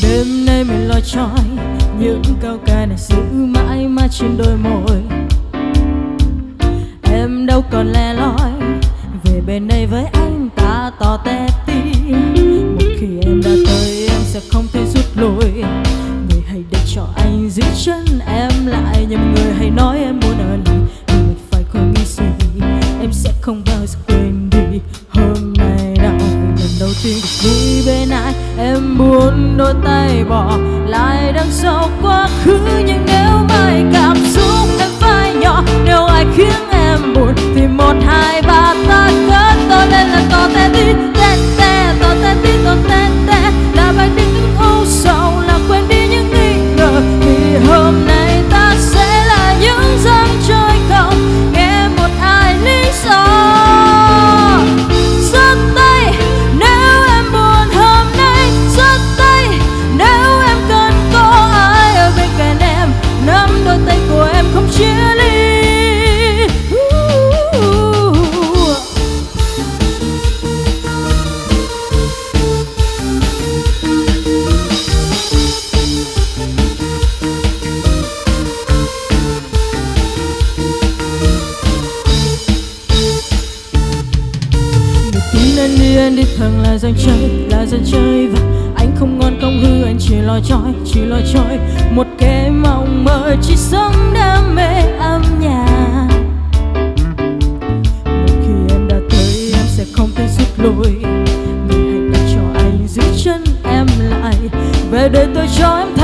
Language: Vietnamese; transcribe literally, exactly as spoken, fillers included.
Đêm nay mình lo trói những câu ca này giữ mãi mãi trên đôi môi. Em đâu còn lẻ loi về bên đây với anh ta tỏ te tí. Một khi em đã tới em sẽ không thể rút lui. Người hãy để cho anh giữ chân em lại, nhưng người hãy nói em muốn ở lại. Nhưng mình phải khỏi nghĩ suy, em sẽ không bao giờ quên đi hôm nay đâu. Vì lần đầu tiên được vui bên ai, em muốn đôi tay bỏ lại đằng sau quá khứ. Nhưng nếu mai cảm xúc em phai nhỏ, nếu ai khiến em buồn thì một hai ba ta cất to lên là to te tí, te te to te tí, to te te là bài đi những âu sầu, là quên đi những nghi ngờ. Vì hôm nay ta sẽ là những dòng trôi không nghe một ai lý do. Giơ tay nếu em buồn hôm nay, giơ tay nếu em cần có ai ở bên cạnh em, nắm đôi tay của em không chia ly. Anh đi, anh đi thẳng là dân chơi, là dân chơi. Và anh không ngon không hư, anh chỉ lo chói, chỉ lo chói. Một cái mộng mơ chỉ sống đam mê âm nhạc. Một khi em đã tới em sẽ không thể rút lui. Người hãy để cho anh giữ chân em lại. Về đây tôi cho em